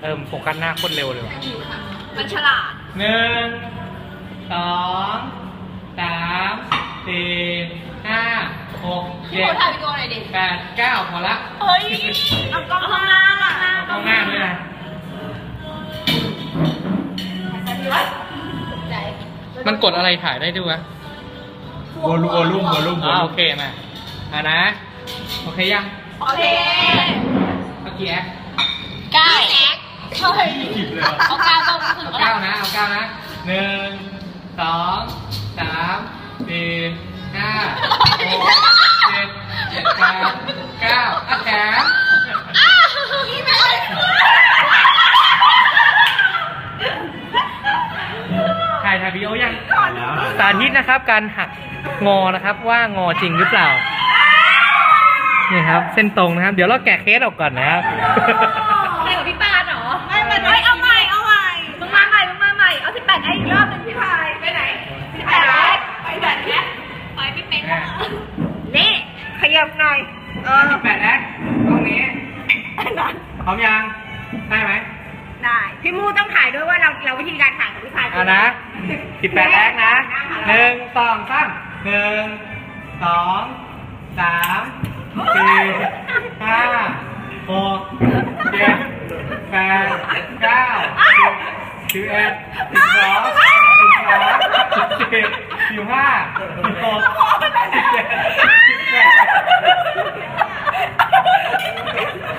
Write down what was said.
โฟกัสหน้าโคตรเร็วเลยว่ะมันฉลาด 1 2 3 4 5 6 พี่โบถ่ายวิดีโอหน่อยดิ 7 8 9พอละเฮ้ยเอากล้องข้างหน้าต้องหน้าด้วยนะ มันกดอะไรถ่ายได้ด้วยวะวอลลุ่มโอเคมานะโอเคยังโอเคเมื่อกี้แอค 9เฮ้ยผิดเลยเอา9ต้องถึงเอาแล้ว 9นะเอา9นะ1 2 3 4 5 6 7 8 9อ่ะแขนนี่แม่ถ่ายวิดีโอยังสาธิตนะครับการหักงอนะครับว่างอจริงหรือเปล่านี่ครับเส้นตรงนะครับเดี๋ยวเราแกะเคสออกก่อนนะครับไปกับพี่ปานเหรอไม่เอาใหม่มึงมาใหม่เอา18อีกรอบนึงพี่พายไปไหนพี่พายไปแบบนี้ไปไม่เป็นนี่ขยับหน่อย 18แอคตรงนี้พร้อมยังได้ไหมได้พี่มูต้องถ่ายด้วยว่าเราวิธีการถ่ายของพี่พายเอานะ18แอคนะ1 2 3 1 2 3 4 5 6 7 8 9 10 11 12 13 14 15 16 17 18